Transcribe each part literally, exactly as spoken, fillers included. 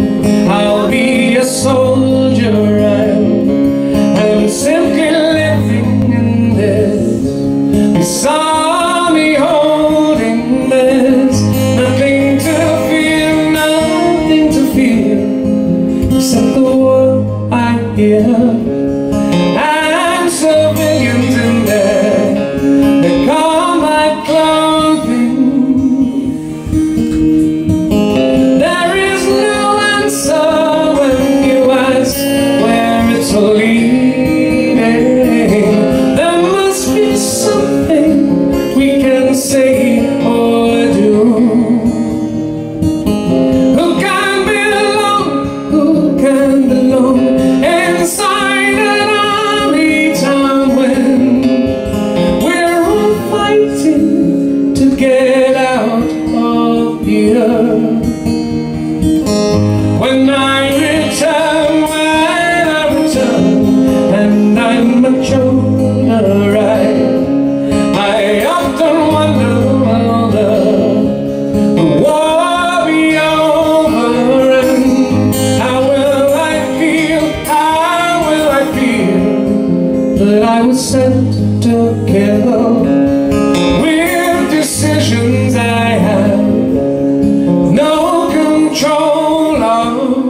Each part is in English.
I'll be a soldier, and I'm simply living in this. You saw me holding this. Nothing to fear, nothing to fear, except the war I hear. And civilians in there, they call my clothing. There is no answer when you ask where it's leading. There must be something we can say or do. Who can belong, who can belong inside an army town when we're all fighting to get out of here? When I return, when I return, and I'm much older, I, I often wonder, will the, the war be over, and how will I feel, how will I feel that I was sent to kill, with decisions I have no control of.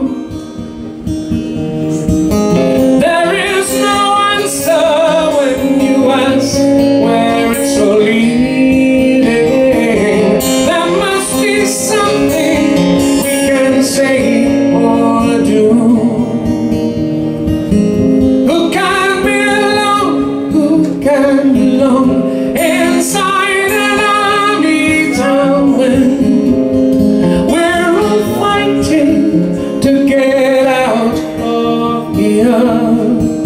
There is no answer when you ask where it's leading. There must be something we can say or do. Who can belong, who can belong inside an army town when we're all fighting to get out of here?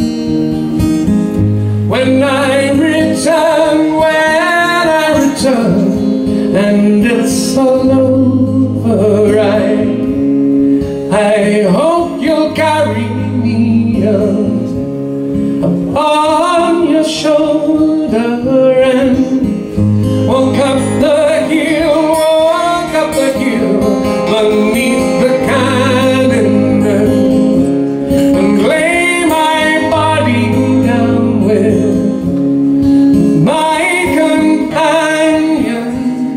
When I return, when I return, and it's all over, I, I hope you'll carry me up upon your shoulder and walk up the hill, walk up the hill beneath the cannon and lay my body down with my companion.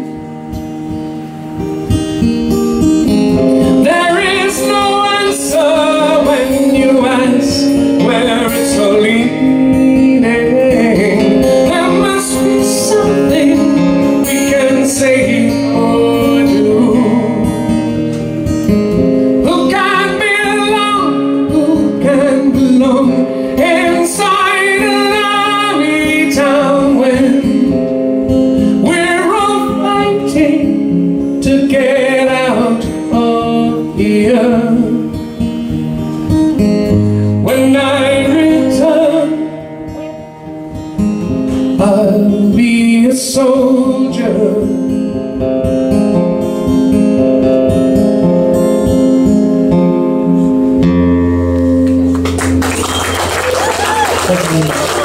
There is no answer when you ask where it's leading. There must be something we can say or do. Who can belong, who can belong inside an army town when we're all fighting to get out of here? When I return, I'll be a soldier. Thank you.